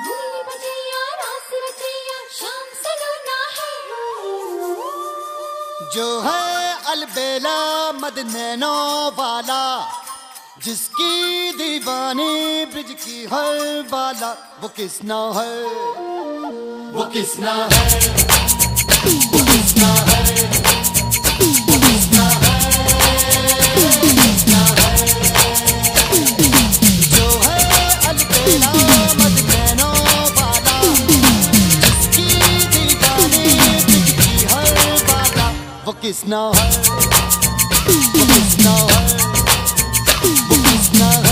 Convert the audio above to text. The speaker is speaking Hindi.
जो है अलबेला मदनैनो वाला, जिसकी दीवानी ब्रिज की हर बाला, वो किसना है, वो किसना है, वो किसना है, वो किसना है, किसना है। जो है अलबेला मदनैनो वाला, जिसकी दीवानी ब्रिज की हर बाला, वो किसना है, वो किसना है, वो किसना है।